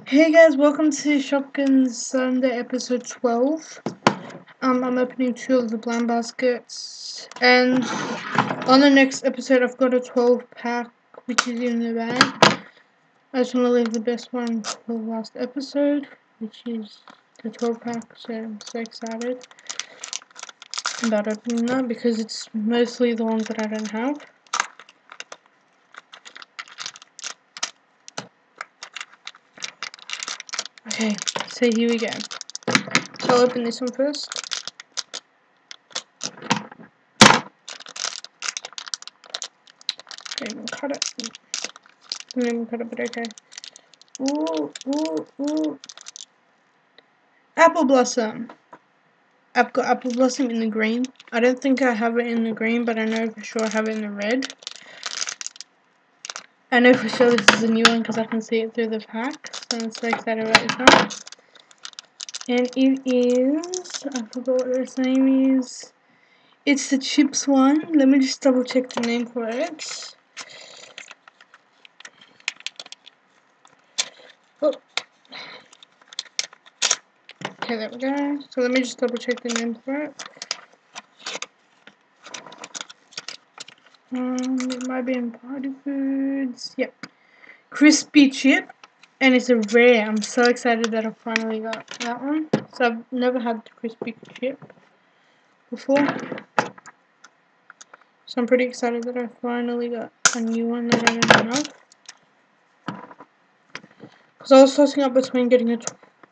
Hey guys, welcome to Shopkins Sunday episode 12. I'm opening 2 of the blind baskets, and on the next episode I've got a 12 pack which is in the bag. I just want to leave the best one for the last episode, which is the 12 pack, so I'm so excited about opening that because it's mostly the ones that I don't have. Okay, so here we go. So I'll open this one first. Didn't even cut it. Didn't even cut it, but okay. Ooh. Apple Blossom. I've got Apple Blossom in the green. I don't think I have it in the green, but I know for sure I have it in the red. I know for sure this is a new one because I can see it through the pack. So I'm so excited about this one. And it is, I forgot what its name is. It's the Chips one. Let me just double check the name for it. Oh. Okay, there we go. So let me just double check the name for it. It might be in Party Foods. Yep. Crispy Chip. And it's a rare. I'm so excited that I finally got that one. So I've never had the Crispy Chip before. So I'm pretty excited that I finally got a new one that I don't have. Because I was tossing up between getting a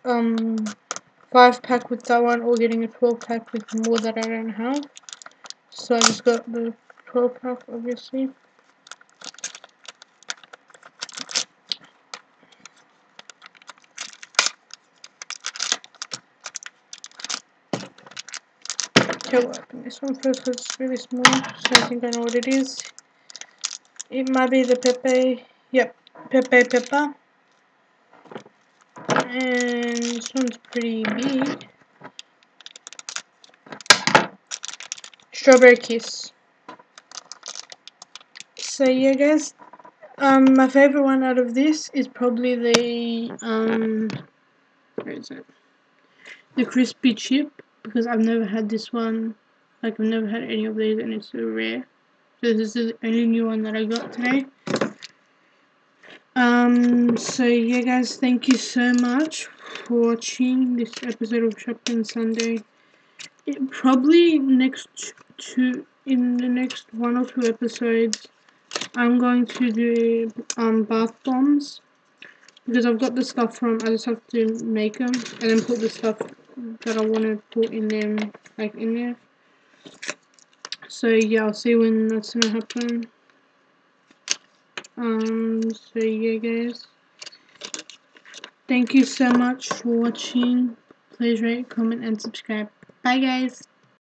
5 pack with that one or getting a 12 pack with more that I don't have. So I just got the 12 pack, obviously. Okay, we'll open this one first because it's really small, so I think I know what it is. It might be the Pepe. Yep, Pepe Peppa. And this one's pretty big. Strawberry Kiss. So yeah guys, my favorite one out of this is probably the where is it? The Crispy Chip, because I've never had this one. Like I've never had any of these and it's so rare. So this is the only new one that I got today. So yeah guys, thank you so much for watching this episode of Shopkins Sunday. Probably in the next 1 or 2 episodes I'm going to do bath bombs, because I've got the stuff from, I just have to make them and then put the stuff that I want to put in them, like in there. So yeah, I'll see when that's gonna happen. So yeah guys, thank you so much for watching. Please rate, comment and subscribe. Bye guys.